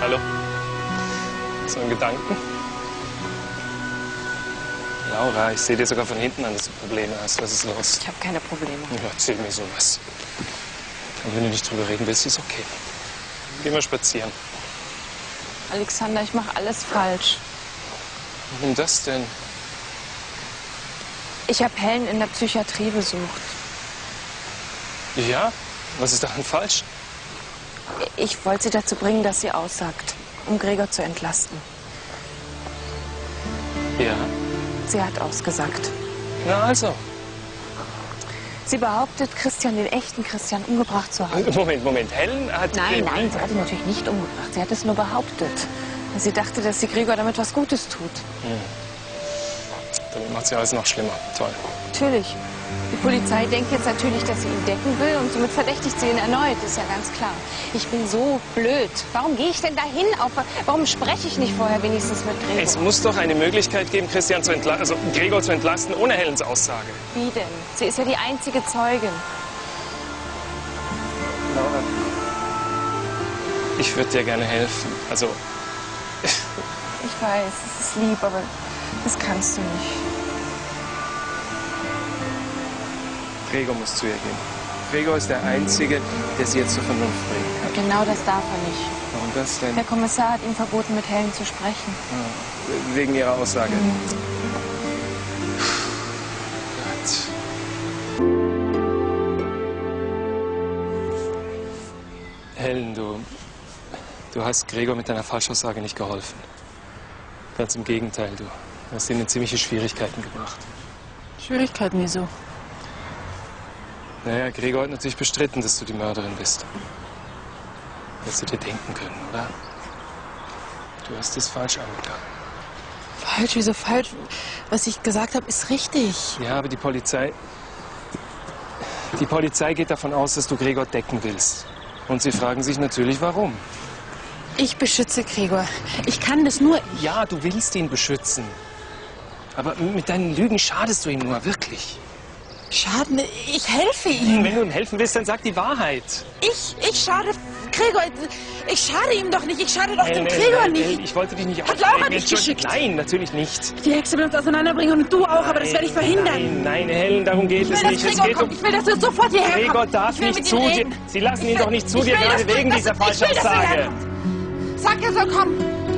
Hallo? So ein Gedanken? Laura, ich sehe dir sogar von hinten an, dass du Probleme hast. Was ist los? Ich habe keine Probleme. Ja, erzähl mir sowas. Und wenn du nicht drüber reden willst, ist okay. Geh mal spazieren. Alexander, ich mache alles falsch. Warum das denn? Ich habe Helen in der Psychiatrie besucht. Ja? Was ist daran falsch? Ich wollte sie dazu bringen, dass sie aussagt, um Gregor zu entlasten. Ja. Sie hat ausgesagt. Na also. Sie behauptet, Christian, den echten Christian, umgebracht zu haben. Moment. Helen hat... Nein, sie hat ihn natürlich nicht umgebracht. Sie hat es nur behauptet. Sie dachte, dass sie Gregor damit was Gutes tut. Damit macht sie alles noch schlimmer. Toll. Natürlich. Die Polizei denkt jetzt natürlich, dass sie ihn decken will und somit verdächtigt sie ihn erneut. Ist ja ganz klar. Ich bin so blöd. Warum gehe ich denn dahin? Warum spreche ich nicht vorher wenigstens mit Gregor? Es muss doch eine Möglichkeit geben, Gregor zu entlasten, ohne Helens Aussage. Wie denn? Sie ist ja die einzige Zeugin. Laura, ich würde dir gerne helfen. Also... Ich weiß, es ist lieb, aber das kannst du nicht. Gregor muss zu ihr gehen. Gregor ist der Einzige, der sie jetzt zur Vernunft bringen kann. Genau das darf er nicht. Warum das denn? Der Kommissar hat ihm verboten, mit Helen zu sprechen. Wegen ihrer Aussage. Gott. Helen, du hast Gregor mit deiner Falschaussage nicht geholfen. Ganz im Gegenteil, du hast ihn in ziemliche Schwierigkeiten gebracht. Schwierigkeiten, wieso? Naja, Gregor hat natürlich bestritten, dass du die Mörderin bist. Hättest du dir denken können, oder? Du hast es falsch angegangen. Falsch? Wieso falsch? Was ich gesagt habe, ist richtig. Ja, aber die Polizei geht davon aus, dass du Gregor decken willst. Und sie fragen sich natürlich, warum. Ich beschütze Gregor. Ich kann das nur... Ja, du willst ihn beschützen. Aber mit deinen Lügen schadest du ihm nur, wirklich. Schaden? Ich helfe ihm. Wenn du ihm helfen willst, dann sag die Wahrheit. Ich schade Gregor. Ich schade ihm doch nicht. Ich schade doch dem Gregor nicht. Ich wollte dich nicht Hat Laura dich geschickt? Nein, natürlich nicht. Die Hexe will uns auseinanderbringen und du auch, aber das werde ich verhindern. Nein, Helen, darum geht es nicht. Ich will, dass du sofort hierher kommst. Gregor darf nicht zu dir. Sie lassen ihn doch nicht zu dir, gerade wegen dieser Falschaussage. Sag, er soll kommen.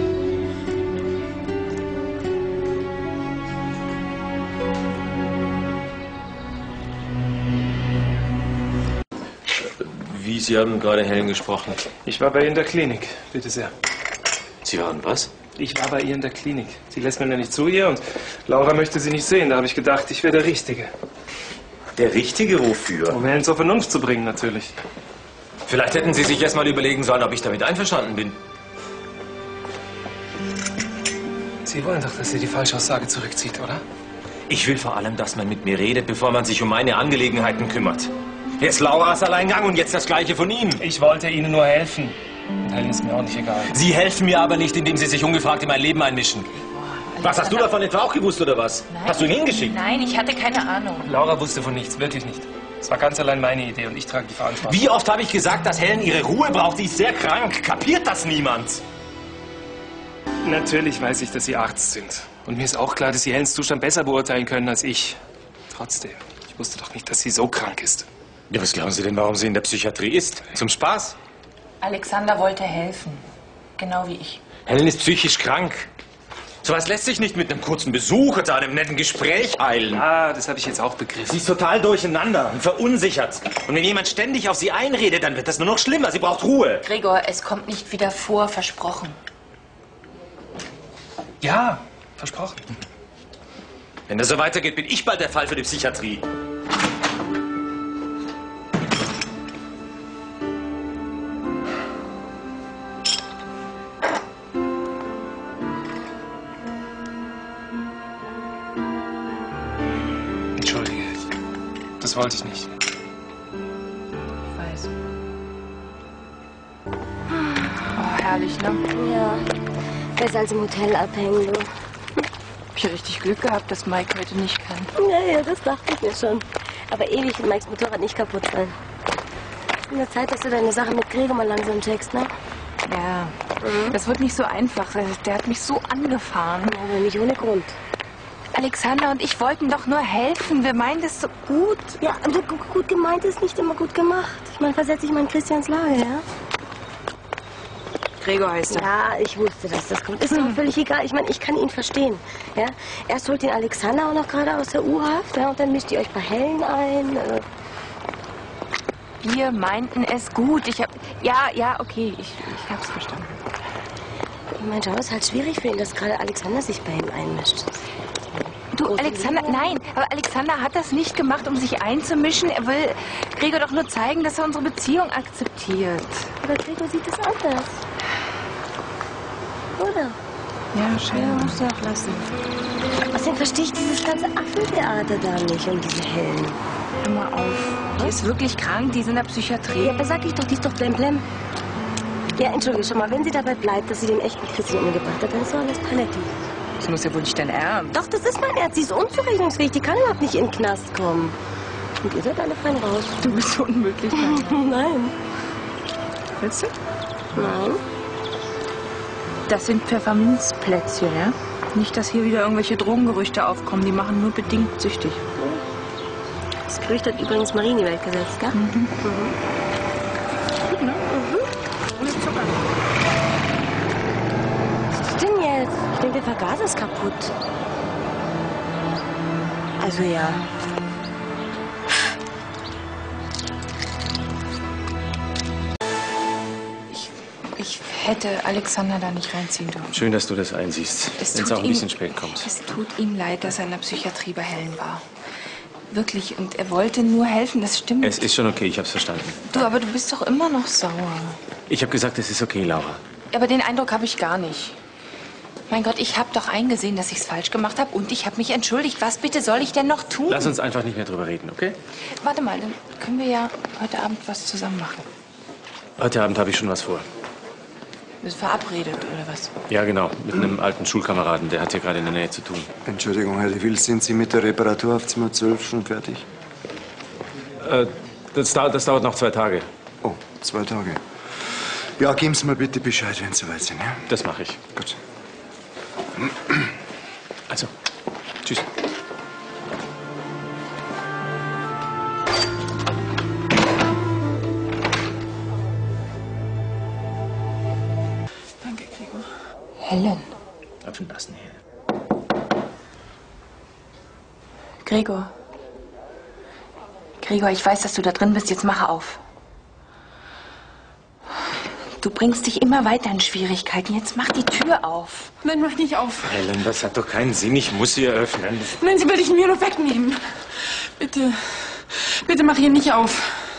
Wie, Sie haben gerade Helen gesprochen. Ich war bei ihr in der Klinik, bitte sehr. Sie waren was? Ich war bei ihr in der Klinik. Sie lässt mir nicht zu ihr und Laura möchte sie nicht sehen. Da habe ich gedacht, ich wäre der Richtige. Der Richtige wofür? Um Helen zur Vernunft zu bringen, natürlich. Vielleicht hätten Sie sich erst mal überlegen sollen, ob ich damit einverstanden bin. Sie wollen doch, dass sie die Falschaussage zurückzieht, oder? Ich will vor allem, dass man mit mir redet, bevor man sich um meine Angelegenheiten kümmert. Jetzt Lauras Alleingang und jetzt das Gleiche von Ihnen. Ich wollte Ihnen nur helfen. Und Helen ist mir auch nicht egal. Sie helfen mir aber nicht, indem Sie sich ungefragt in mein Leben einmischen. Was, hast du davon etwa auch gewusst, oder was? Nein. Hast du ihn hingeschickt? Nein, ich hatte keine Ahnung. Laura wusste von nichts, wirklich nicht. Es war ganz allein meine Idee und ich trage die Verantwortung. Wie oft habe ich gesagt, dass Helen ihre Ruhe braucht? Sie ist sehr krank. Kapiert das niemand? Natürlich weiß ich, dass Sie Arzt sind. Und mir ist auch klar, dass Sie Helens Zustand besser beurteilen können als ich. Trotzdem, ich wusste doch nicht, dass sie so krank ist. Ja, was glauben Sie denn, warum sie in der Psychiatrie ist? Zum Spaß? Alexander wollte helfen. Genau wie ich. Helen ist psychisch krank. Sowas lässt sich nicht mit einem kurzen Besuch oder einem netten Gespräch heilen. Ah, das habe ich jetzt auch Sie begriffen. ist total durcheinander und verunsichert. Und wenn jemand ständig auf sie einredet, dann wird das nur noch schlimmer. Sie braucht Ruhe. Gregor, es kommt nicht wieder vor, versprochen. Ja, versprochen. Wenn das so weitergeht, bin ich bald der Fall für die Psychiatrie. Entschuldige, das wollte ich nicht. Ich weiß. Oh, herrlich, ne? Ja, besser als im Hotel abhängen, du. Hab ich richtig Glück gehabt, dass Mike heute nicht kann. Ja, das dachte ich mir schon. Aber ewig wird Mikes Motorrad nicht kaputt sein. In der Zeit, dass du deine Sache mit Gregor mal langsam checkst, ne? Ja, Das wird nicht so einfach. Der hat mich so angefahren. Aber nicht ohne Grund. Alexander und ich wollten doch nur helfen. Wir meinen das so gut. Ja, aber gut gemeint ist nicht immer gut gemacht. Ich meine, versetze ich mal in Christians Lage, ja? Gregor heißt er. Ja, ich wusste, dass das kommt. Ist doch völlig egal. Ich meine, ich kann ihn verstehen. Ja? Erst holt ihn Alexander auch noch gerade aus der U-Haft, ja? Und dann mischt ihr euch bei Helen ein. Wir meinten es gut. Ja, okay. Ich hab's verstanden. Ich meine, schau, es ist halt schwierig für ihn, dass gerade Alexander sich bei ihm einmischt. Du, Alexander, nein, aber Alexander hat das nicht gemacht, um sich einzumischen. Er will Gregor doch nur zeigen, dass er unsere Beziehung akzeptiert. Aber Gregor sieht es anders. Oder? Ja, schön. Ja, musst du auch lassen. Außerdem verstehe ich dieses ganze Affentheater da nicht um diese Helen. Hör mal auf. Die ist wirklich krank, die ist in der Psychiatrie. Ja, aber sag ich doch, die ist doch blemblem. Ja, entschuldige schon mal, wenn sie dabei bleibt, dass sie den echten Christian umgebracht hat, dann ist doch alles Paletti. Das muss ja wohl nicht dein Ernst. Doch, das ist mein Ernst. Sie ist unzurechnungsfähig. Die kann überhaupt nicht in den Knast kommen. Und ihr seid alle fein raus. Du bist so unmöglich. Nein. Willst du? Nein. Das sind Pfefferminzplätzchen, ja? Nicht, dass hier wieder irgendwelche Drogengerüchte aufkommen. Die machen nur bedingt süchtig. Das Gerücht hat übrigens Marie in die Welt gesetzt, gell? Mhm. Gut, ne? Ohne Zucker. Was ist denn jetzt? Ich denke, der Vergaser ist kaputt. Also ja. Ich hätte Alexander da nicht reinziehen dürfen. Schön, dass du das einsiehst, wenn es auch ein bisschen spät kommt. Es tut ihm leid, dass er in der Psychiatrie bei Helen war. Wirklich. Und er wollte nur helfen, das stimmt. Es ist schon okay, ich hab's verstanden. Du, aber du bist doch immer noch sauer. Ich habe gesagt, es ist okay, Laura. Aber den Eindruck habe ich gar nicht. Mein Gott, ich habe doch eingesehen, dass ich es falsch gemacht habe und ich habe mich entschuldigt. Was bitte soll ich denn noch tun? Lass uns einfach nicht mehr drüber reden, okay? Warte mal, dann können wir ja heute Abend was zusammen machen. Heute Abend habe ich schon was vor. Wir sind verabredet, oder was? Ja, genau. Mit einem alten Schulkameraden. Der hat hier gerade in der Nähe zu tun. Entschuldigung, Herr de Wil, sind Sie mit der Reparatur auf Zimmer 12 schon fertig? Das dauert noch 2 Tage. Oh, 2 Tage. Ja, geben Sie mir bitte Bescheid, wenn Sie soweit sind, ja? Das mache ich. Gut. Also, tschüss. Danke, Gregor. Helen. Öffnen lassen hier. Gregor. Gregor, ich weiß, dass du da drin bist. Jetzt mache auf. Du bringst dich immer weiter in Schwierigkeiten. Jetzt mach die Tür auf. Nein, mach nicht auf. Helen, das hat doch keinen Sinn. Ich muss sie öffnen. Nein, sie will ich mir nur wegnehmen. Bitte, bitte mach hier nicht auf.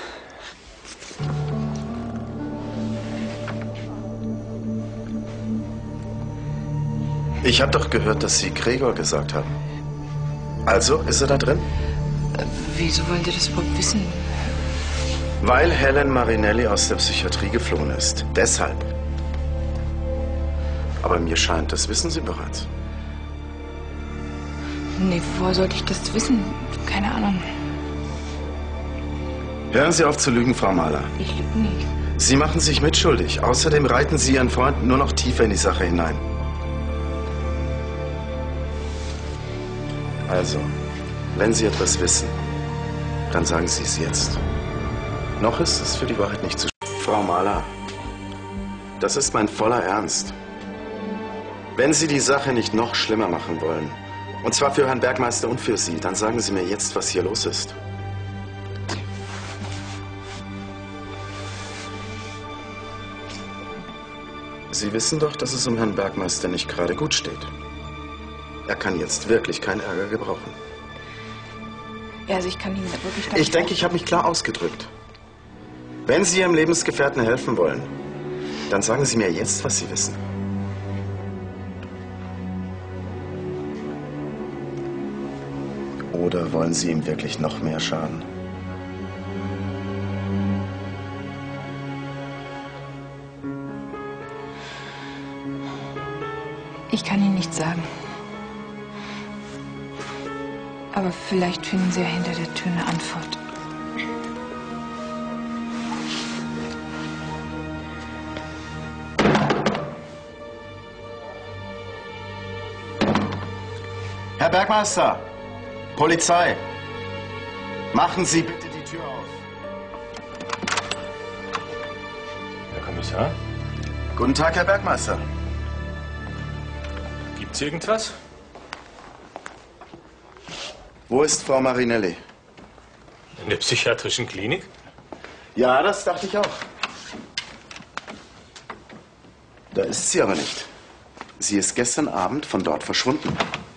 Ich habe doch gehört, dass Sie Gregor gesagt haben. Also, ist er da drin? Wieso wollt ihr das überhaupt wissen? Weil Helen Marinelli aus der Psychiatrie geflohen ist. Deshalb. Aber mir scheint, das wissen Sie bereits. Nee, woher sollte ich das wissen? Keine Ahnung. Hören Sie auf zu lügen, Frau Mahler. Ich lüge nicht. Sie machen sich mitschuldig. Außerdem reiten Sie Ihren Freund nur noch tiefer in die Sache hinein. Also, wenn Sie etwas wissen, dann sagen Sie es jetzt. Noch ist es für die Wahrheit nicht zu spät. Frau Mahler, das ist mein voller Ernst. Wenn Sie die Sache nicht noch schlimmer machen wollen, und zwar für Herrn Bergmeister und für Sie, dann sagen Sie mir jetzt, was hier los ist. Sie wissen doch, dass es um Herrn Bergmeister nicht gerade gut steht. Er kann jetzt wirklich keinen Ärger gebrauchen. Ja, also ich kann Ihnen da wirklich... Ich denke, ich habe mich klar ausgedrückt. Wenn Sie Ihrem Lebensgefährten helfen wollen, dann sagen Sie mir jetzt, was Sie wissen. Oder wollen Sie ihm wirklich noch mehr schaden? Ich kann Ihnen nichts sagen. Aber vielleicht finden Sie ja hinter der Tür eine Antwort. Herr Bergmeister! Polizei! Machen Sie bitte die Tür auf. Herr Kommissar? Guten Tag, Herr Bergmeister. Gibt's irgendwas? Wo ist Frau Marinelli? In der psychiatrischen Klinik? Ja, das dachte ich auch. Da ist sie aber nicht. Sie ist gestern Abend von dort verschwunden.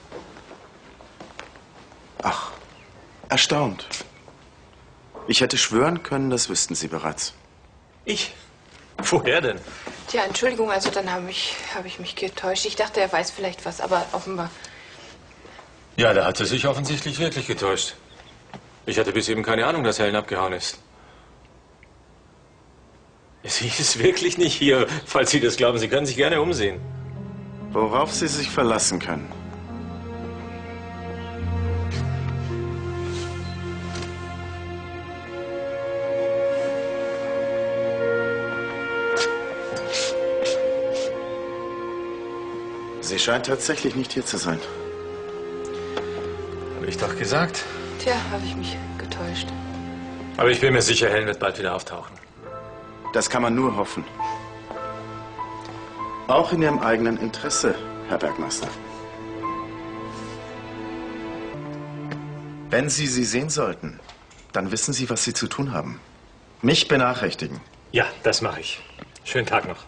Ach, erstaunt. Ich hätte schwören können, das wüssten Sie bereits. Ich? Woher denn? Tja, Entschuldigung, also dann habe ich mich getäuscht. Ich dachte, er weiß vielleicht was, aber offenbar. Ja, da hat sie sich offensichtlich wirklich getäuscht. Ich hatte bis eben keine Ahnung, dass Helen abgehauen ist. Sie ist wirklich nicht hier. Falls Sie das glauben, Sie können sich gerne umsehen. Worauf Sie sich verlassen können. Sie scheint tatsächlich nicht hier zu sein. Habe ich doch gesagt. Tja, habe ich mich getäuscht. Aber ich bin mir sicher, Helen wird bald wieder auftauchen. Das kann man nur hoffen. Auch in Ihrem eigenen Interesse, Herr Bergmeister. Wenn Sie sie sehen sollten, dann wissen Sie, was Sie zu tun haben. Mich benachrichtigen. Ja, das mache ich. Schönen Tag noch.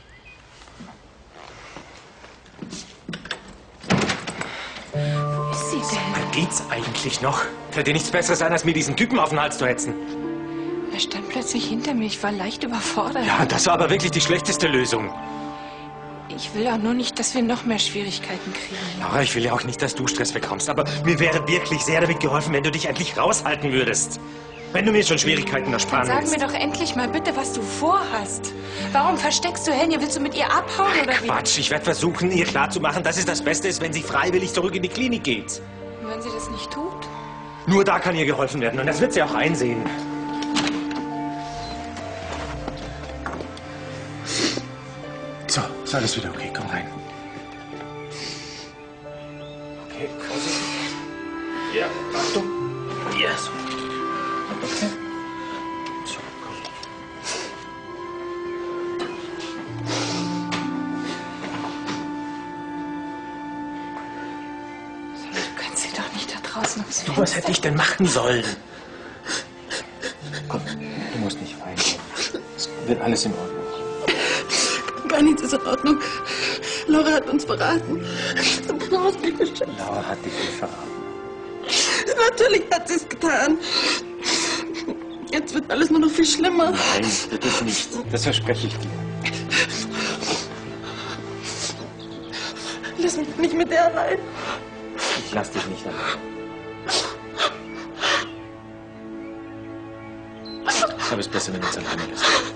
Wo ist sie denn? Geht's eigentlich noch? Fällt dir nichts Besseres ein, als mir diesen Typen auf den Hals zu hetzen? Er stand plötzlich hinter mir. Ich war leicht überfordert. Ja, das war aber wirklich die schlechteste Lösung. Ich will auch nur nicht, dass wir noch mehr Schwierigkeiten kriegen. Laura, ich will ja auch nicht, dass du Stress bekommst, aber mir wäre wirklich sehr damit geholfen, wenn du dich endlich raushalten würdest. Wenn du mir schon Schwierigkeiten ersparen Sag willst. mir doch endlich mal bitte, was du vorhast. Warum versteckst du Helen? Willst du mit ihr abhauen oder wie? Quatsch, ich werde versuchen, ihr klarzumachen, dass es das Beste ist, wenn sie freiwillig zurück in die Klinik geht. Und wenn sie das nicht tut? Nur da kann ihr geholfen werden und das wird sie auch einsehen. So, ist alles wieder okay, komm rein. Okay, Vorsicht. Ja, Achtung. Ja, so. Okay. So, komm. Du kannst sie doch nicht da draußen ums Du, was hätte ich denn machen sollen? Komm, du musst nicht weinen. Es wird alles in Ordnung. Gar nichts ist in Ordnung. Laura hat uns verraten. Du hast mich bestimmt. Laura hat dich nicht verraten. Natürlich hat sie es getan. Jetzt wird alles nur noch viel schlimmer. Nein, wird es nicht. Das verspreche ich dir. Lass mich nicht mit der allein. Ich lass dich nicht allein. Ich glaube, es ist besser, wenn du uns alleine lässt.